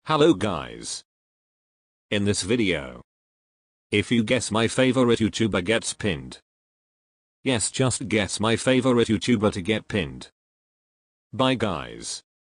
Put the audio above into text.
Hello guys. In this video, if you guess my favorite YouTuber gets pinned. Yes, just guess my favorite YouTuber to get pinned. Bye guys.